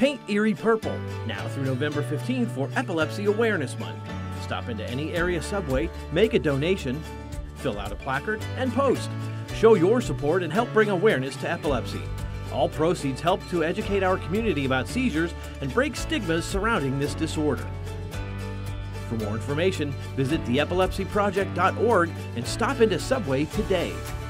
Paint Erie purple, now through November 15th for Epilepsy Awareness Month. Stop into any area subway, make a donation, fill out a placard, and post. Show your support and help bring awareness to epilepsy. All proceeds help to educate our community about seizures and break stigmas surrounding this disorder. For more information, visit theepilepsyproject.org and stop into Subway today.